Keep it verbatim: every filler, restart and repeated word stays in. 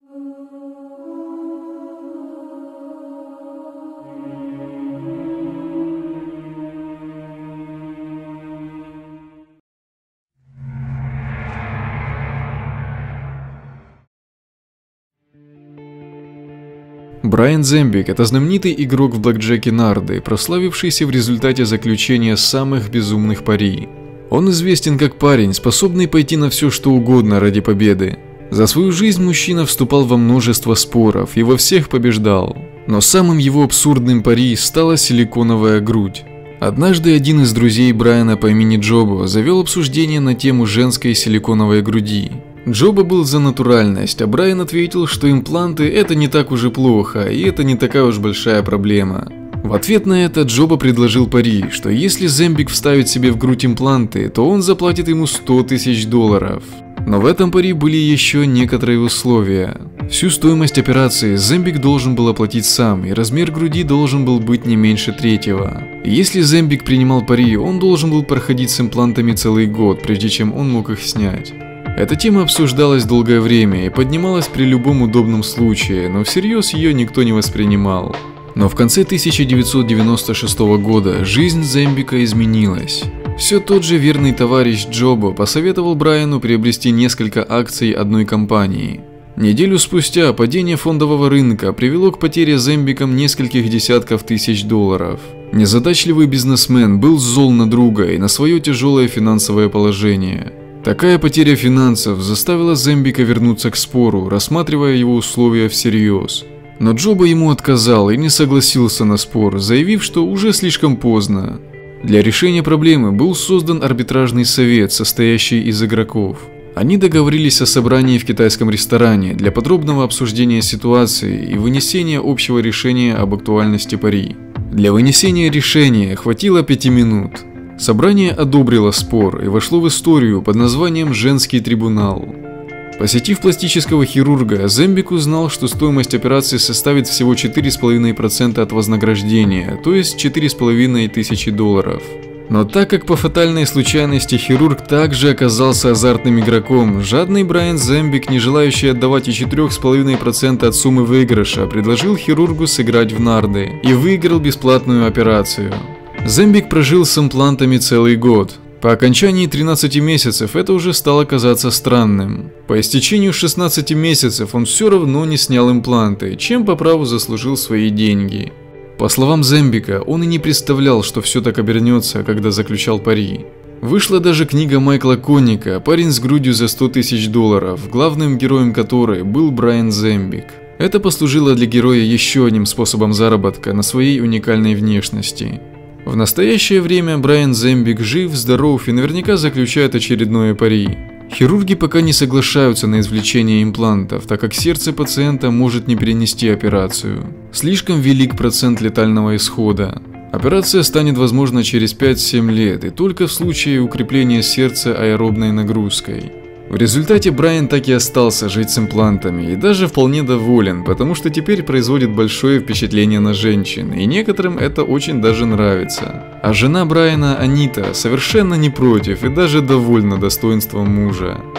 Брайан Зембик – это знаменитый игрок в блэкджеке нарды, прославившийся в результате заключения самых безумных пари. Он известен как парень, способный пойти на все что угодно ради победы. За свою жизнь мужчина вступал во множество споров и во всех побеждал. Но самым его абсурдным пари стала силиконовая грудь. Однажды один из друзей Брайана по имени Джобо завел обсуждение на тему женской силиконовой груди. Джобо был за натуральность, а Брайан ответил, что импланты – это не так уж и плохо, и это не такая уж большая проблема. В ответ на это Джобо предложил пари, что если Зембик вставит себе в грудь импланты, то он заплатит ему сто тысяч долларов. Но в этом пари были еще некоторые условия. Всю стоимость операции Зембик должен был оплатить сам, и размер груди должен был быть не меньше третьего. И если Зембик принимал пари, он должен был проходить с имплантами целый год, прежде чем он мог их снять. Эта тема обсуждалась долгое время и поднималась при любом удобном случае, но всерьез ее никто не воспринимал. Но в конце тысяча девятьсот девяносто шестого года жизнь Зембика изменилась. Все тот же верный товарищ Джобо посоветовал Брайану приобрести несколько акций одной компании. Неделю спустя падение фондового рынка привело к потере Зембиком нескольких десятков тысяч долларов. Незадачливый бизнесмен был зол на друга и на свое тяжелое финансовое положение. Такая потеря финансов заставила Зембика вернуться к спору, рассматривая его условия всерьез. Но Джобо ему отказал и не согласился на спор, заявив, что уже слишком поздно. Для решения проблемы был создан арбитражный совет, состоящий из игроков. Они договорились о собрании в китайском ресторане для подробного обсуждения ситуации и вынесения общего решения об актуальности пари. Для вынесения решения хватило пяти минут. Собрание одобрило спор и вошло в историю под названием «Женский трибунал». Посетив пластического хирурга, Зембик узнал, что стоимость операции составит всего четыре и пять десятых процента от вознаграждения, то есть четыре с половиной тысячи долларов. Но так как по фатальной случайности хирург также оказался азартным игроком, жадный Брайан Зембик, не желающий отдавать и четыре с половиной процента от суммы выигрыша, предложил хирургу сыграть в нарды и выиграл бесплатную операцию. Зембик прожил с имплантами целый год. По окончании тринадцати месяцев это уже стало казаться странным. По истечению шестнадцати месяцев он все равно не снял импланты, чем по праву заслужил свои деньги. По словам Зембика, он и не представлял, что все так обернется, когда заключал пари. Вышла даже книга Майкла Конника «Парень с грудью за сто тысяч долларов», главным героем которой был Брайан Зембик. Это послужило для героя еще одним способом заработка на своей уникальной внешности. В настоящее время Брайан Зембик жив, здоров и наверняка заключает очередное пари. Хирурги пока не соглашаются на извлечение имплантов, так как сердце пациента может не перенести операцию. Слишком велик процент летального исхода. Операция станет возможна через пять-семь лет и только в случае укрепления сердца аэробной нагрузкой. В результате Брайан так и остался жить с имплантами и даже вполне доволен, потому что теперь производит большое впечатление на женщин, и некоторым это очень даже нравится. А жена Брайана, Анита, совершенно не против и даже довольна достоинством мужа.